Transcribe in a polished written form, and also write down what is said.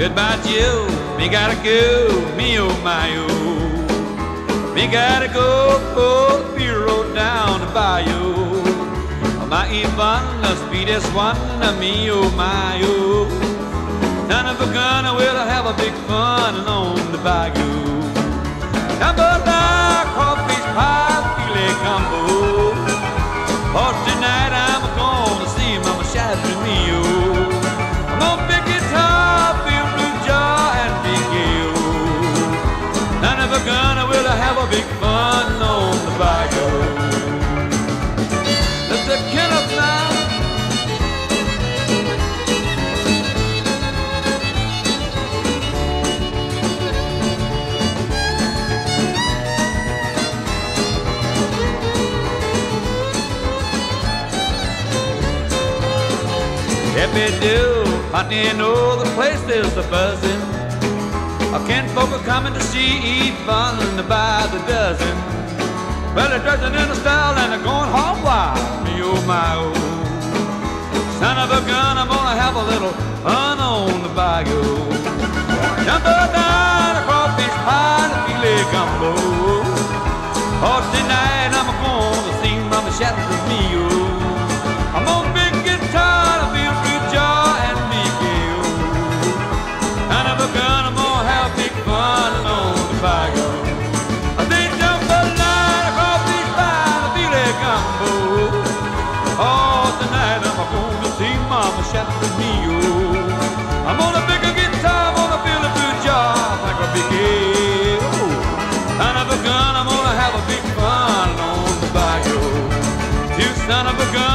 Goodbye, Jill. Me gotta go, me oh my oh. Me gotta go, pull the beer road down the bayou. My Yvonne, the speediest one, me oh my oh. Son of a gun, I will have a big fun on the bayou. Number nine, crawfish pie, filet gumbo. For tonight I'm gonna see Mama Shadow me oh. I'm gonna pick guitar, feel blue jaw and big Gale. Son of a gun, I will have a big fun on the bayou. Let the killer fly. Happy do, I know the place is a buzzing. Ken folk are coming to see Yvonne by the dozen. Well, they're dressing in a style and they're going hog wild, me oh my oh. Son of a gun, I'm gonna have a little fun on the bayou. Number nine, a crawfish pie, and a filet gumbo. For tonight I'm gonna see Mama Shadow me oh. I'm gonna big guitar, I feel blue jaw and big Gale. Son of a gun, I'm gonna have big fun on the bayou. I think number nine, a crawfish pie, and a filet gumbo. Oh, tonight I'm gonna see Mama Shadow me oh. I'm gonna pick a guitar, I'm gonna feel a blue jaw like a big Gale. Son of a gun, I'm gonna have a big fun on the bayou. You son of a gun.